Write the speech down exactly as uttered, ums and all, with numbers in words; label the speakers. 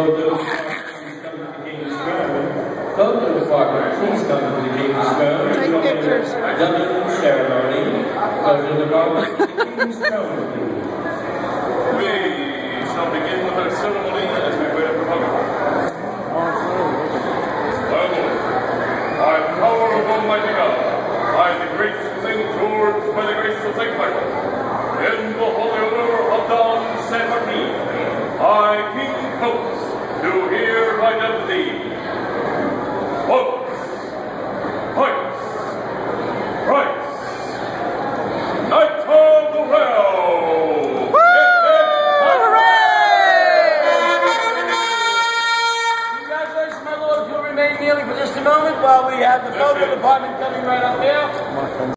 Speaker 1: those please come to the King's Throne. Both of the Fathers, please come to the King's Throne.
Speaker 2: Take pictures.
Speaker 1: Duncan ceremony. Both of the Fathers, King's Throne, please.
Speaker 3: We shall begin with our ceremony as we wait for photographer. My Lord, by the power of Almighty God, by the grace of Saint George, by the grace of Saint Michael, in the holy order of Don Saint Martin, I, King Coates, do hereby dedicate